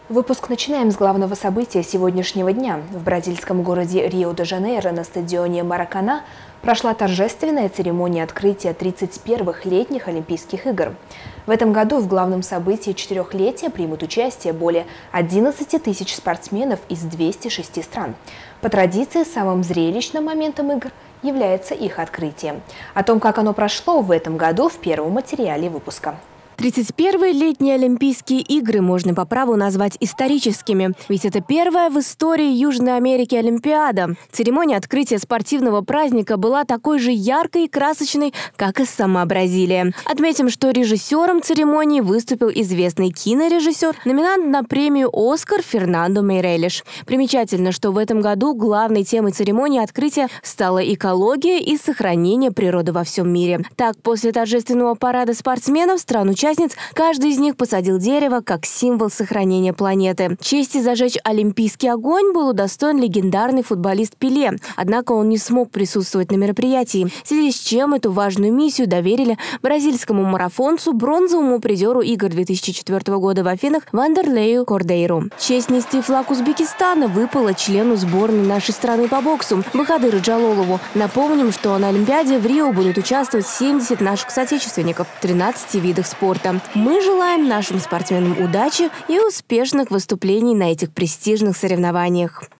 Выпуск начинаем с главного события сегодняшнего дня. В бразильском городе Рио-де-Жанейро на стадионе Маракана прошла торжественная церемония открытия 31-х летних Олимпийских игр. В этом году в главном событии четырехлетия примут участие более 11 тысяч спортсменов из 206 стран. По традиции, самым зрелищным моментом игр является их открытие. О том, как оно прошло в этом году, в первом материале выпуска. 31-е летние Олимпийские игры можно по праву назвать историческими, ведь это первая в истории Южной Америки Олимпиада. Церемония открытия спортивного праздника была такой же яркой и красочной, как и сама Бразилия. Отметим, что режиссером церемонии выступил известный кинорежиссер, номинант на премию «Оскар» Фернандо Мейрелеш. Примечательно, что в этом году главной темой церемонии открытия стала экология и сохранение природы во всем мире. Так, после торжественного парада спортсменов стран-участниц каждый из них посадил дерево как символ сохранения планеты. Чести зажечь олимпийский огонь был удостоен легендарный футболист Пеле. Однако он не смог присутствовать на мероприятии, в связи с чем эту важную миссию доверили бразильскому марафонцу, бронзовому призеру игр 2004 года в Афинах Вандерлею Кордейру. Честь нести флаг Узбекистана выпала члену сборной нашей страны по боксу Бахадыру Джалолову. Напомним, что на Олимпиаде в Рио будут участвовать 70 наших соотечественников в 13 видах спорта. Мы желаем нашим спортсменам удачи и успешных выступлений на этих престижных соревнованиях.